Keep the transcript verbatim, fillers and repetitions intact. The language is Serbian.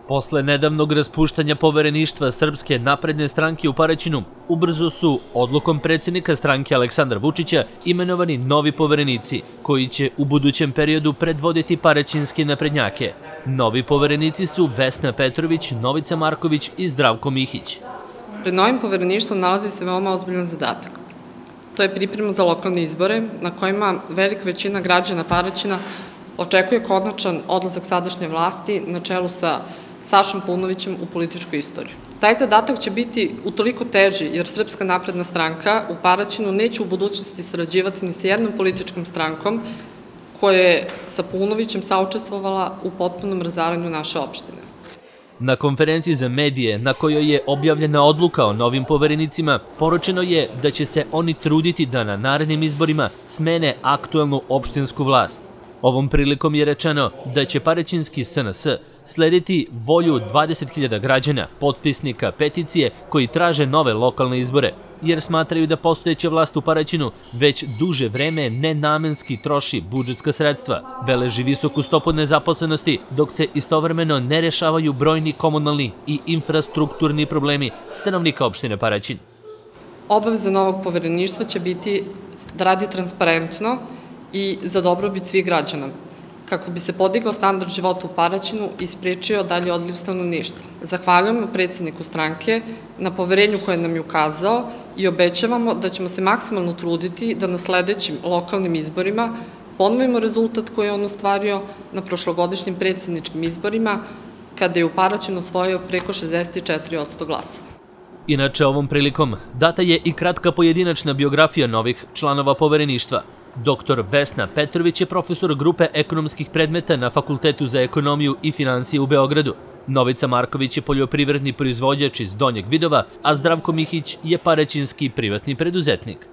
Posle nedavnog raspuštanja povereništva Srpske napredne stranke u Paraćinu, ubrzo su odlukom predsjednika stranke Aleksandra Vučića imenovani novi poverenici, koji će u budućem periodu predvoditi paraćinske naprednjake. Novi poverenici su Vesna Petrović, Novica Marković i Zdravko Mihić. Pred novim povereništvom nalazi se veoma ozbiljan zadatak. To je priprema za lokalne izbore, na kojima velika većina građana Paraćina očekuje konačan odlazak sadašnje vlasti na čelu sa Sašom Paunovićem u političku istoriju. Taj zadatak će biti utoliko teži jer Srpska napredna stranka u Paraćinu neće u budućnosti sarađivati ni sa jednom političkom strankom koja je sa Paunovićem saučestvovala u potpunom razaranju naše opštine. Na konferenciji za medije, na kojoj je objavljena odluka o novim poverenicima, poručeno je da će se oni truditi da na narednim izborima smene aktuelnu opštinsku vlast. Ovom prilikom je rečeno da će paraćinski S N S slediti volju dvadeset hiljada građana, potpisnika peticije koji traže nove lokalne izbore, jer smatraju da postojeća vlast u Paraćinu već duže vreme nenamenski troši budžetska sredstva, beleži visoku stopu nezaposlenosti, dok se istovremeno ne rešavaju brojni komunalni i infrastrukturni problemi stanovnika opštine Paraćin. Obaveza novog povereništva će biti da radi transparentno i za dobrobit svih građana, kako bi se podigao standard života u Paraćinu i sprečio dalji odliv stanovništva. Zahvaljujemo predsjedniku stranke na poverenju koje nam je ukazao i obećavamo da ćemo se maksimalno truditi da na sledećim lokalnim izborima ponovimo rezultat koji je on ostvario na prošlogodišnjim predsjedničkim izborima, kada je u Paraćinu osvojio preko šezdeset četiri posto glasova. Inače, ovom prilikom data je i kratka pojedinačna biografija novih članova povereništva. Doktor Vesna Petrović je profesor grupe ekonomskih predmeta na Fakultetu za ekonomiju i financije u Beogradu. Novica Marković je poljoprivredni proizvođač iz Donjeg Vidova, a Zdravko Mihić je paraćinski privatni preduzetnik.